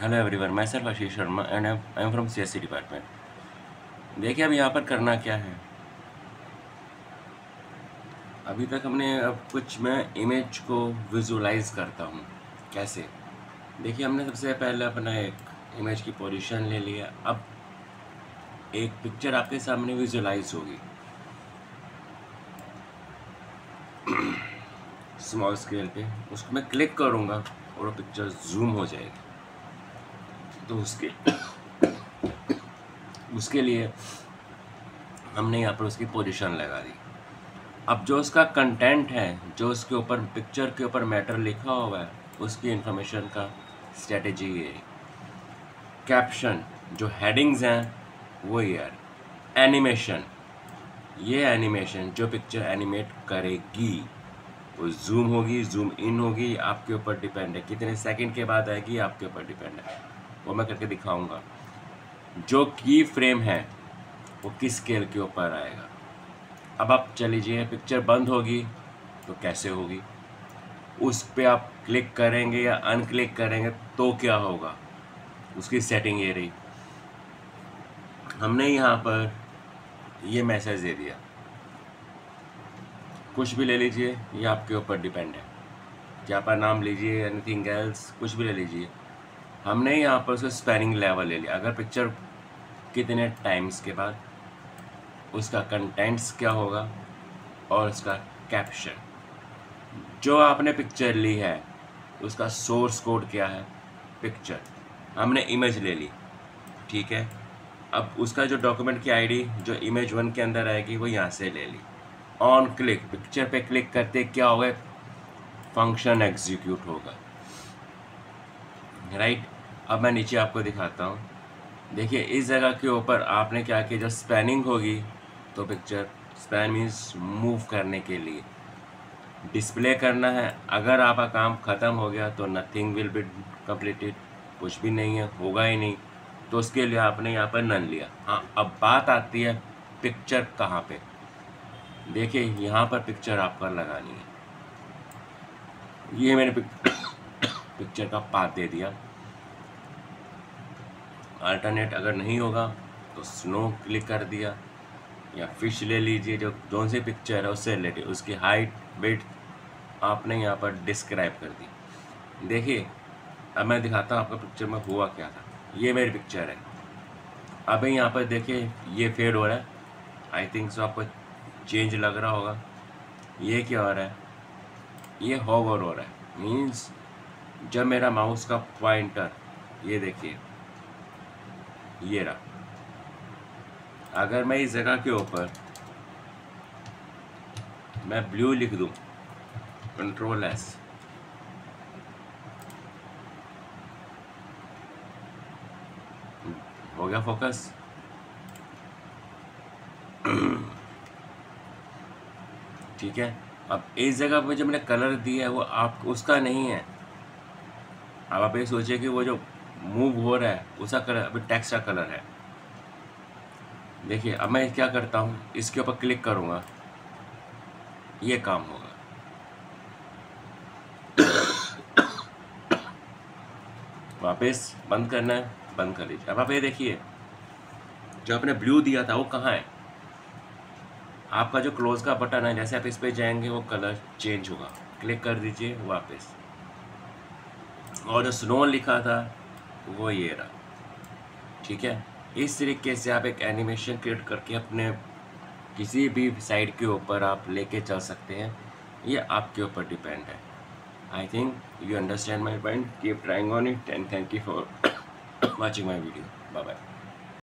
Hello everyone, मैं sir Ashish Sharma and I am from CSC department. देखिए अब यहाँ पर करना क्या है। अभी तक हमने अब कुछ मैं इमेज को विजुलाइज करता हूँ कैसे। देखिए हमने सबसे पहले अपना एक इमेज की पोजीशन ले लिया। अब एक पिक्चर आपके सामने विजुलाइज होगी स्मॉल स्केल पे। उसको मैं क्लिक करूँगा और वो पिक्चर जूम हो जाएगी। तो उसके लिए हमने यहाँ पर उसकी पोजीशन लगा दी। अब जो उसका कंटेंट है, जो उसके ऊपर पिक्चर के ऊपर मैटर लिखा हुआ है, उसकी इंफॉर्मेशन का स्ट्रेटेजी ये है। कैप्शन, जो हेडिंग्स हैं वो यार। एनिमेशन, ये एनिमेशन जो पिक्चर एनिमेट करेगी वो जूम होगी, जूम इन होगी, आपके ऊपर डिपेंड है। कितने सेकंड के बाद आएगी आपके ऊपर डिपेंड है, वो मैं करके दिखाऊंगा। जो की फ्रेम है वो किस स्केल के ऊपर आएगा। अब आप चलीजिए, पिक्चर बंद होगी तो कैसे होगी, उस पर आप क्लिक करेंगे या अनक्लिक करेंगे तो क्या होगा, उसकी सेटिंग ये रही। हमने यहाँ पर ये मैसेज दे दिया, कुछ भी ले लीजिए, ये आपके ऊपर डिपेंड है। क्या आपका नाम लीजिए, एनीथिंग एल्स, कुछ भी ले लीजिए। हमने यहाँ पर उसका स्पैनिंग लेवल ले लिया। अगर पिक्चर कितने टाइम्स के बाद, उसका कंटेंट्स क्या होगा और उसका कैप्शन। जो आपने पिक्चर ली है उसका सोर्स कोड क्या है। पिक्चर हमने इमेज ले ली, ठीक है। अब उसका जो डॉक्यूमेंट की आईडी जो इमेज 1 के अंदर आएगी वो यहाँ से ले ली। ऑन क्लिक, पिक्चर पे क्लिक करते क्या होगा, फंक्शन एग्जीक्यूट होगा, राइट। अब मैं नीचे आपको दिखाता हूँ। देखिए इस जगह के ऊपर आपने क्या किया, जब स्पैनिंग होगी तो पिक्चर, स्पैन मीन्स मूव करने के लिए, डिस्प्ले करना है। अगर आपका काम ख़त्म हो गया तो नथिंग विल बी कंप्लीटेड, कुछ भी नहीं है, होगा ही नहीं, तो उसके लिए आपने यहाँ पर नन लिया। हाँ, अब बात आती है पिक्चर कहाँ पे। देखिए यहाँ पर पिक्चर आपको लगानी है। ये मैंने पिक्चर का पाथ दे दिया। अल्टरनेट अगर नहीं होगा तो स्नो क्लिक कर दिया, या फिश ले लीजिए, जो कौन सी पिक्चर है उससे रिलेटेड, उसकी हाइट वेट आपने यहाँ पर डिस्क्राइब कर दी। देखिए अब मैं दिखाता हूँ आपको पिक्चर में हुआ क्या था। ये मेरी पिक्चर है। अब यहाँ पर देखिए ये फेड हो रहा है, आई थिंक सो आपको चेंज लग रहा होगा। ये क्या हो रहा है, ये होवर हो रहा है, मीन्स जब मेरा माउस का पॉइंटर, ये देखिए ये रहा, अगर मैं इस जगह के ऊपर मैं ब्लू लिख दूं, कंट्रोल एस, हो गया फोकस। ठीक है। अब इस जगह पे जो मैंने कलर दिया है वो आप उसका नहीं है। अब आप ये सोचिए कि वो जो मूव हो रहा है उसका कलर अभी टेक्स्ट का कलर है। देखिए अब मैं क्या करता हूँ, इसके ऊपर क्लिक करूँगा, ये काम होगा। वापस बंद करना है, बंद कर लीजिए। अब आप ये देखिए जो आपने ब्लू दिया था वो कहाँ है। आपका जो क्लोज का बटन है, जैसे आप इस पे जाएंगे वो कलर चेंज होगा, क्लिक कर दीजिए वापस। और जो स्नो लिखा था वो ये रहा, ठीक है। इस तरीके से आप एक एनिमेशन क्रिएट करके अपने किसी भी साइड के ऊपर आप लेके चल सकते हैं। ये आपके ऊपर डिपेंड है। I think you understand my point. Keep trying on it and thank you for watching my video. Bye bye.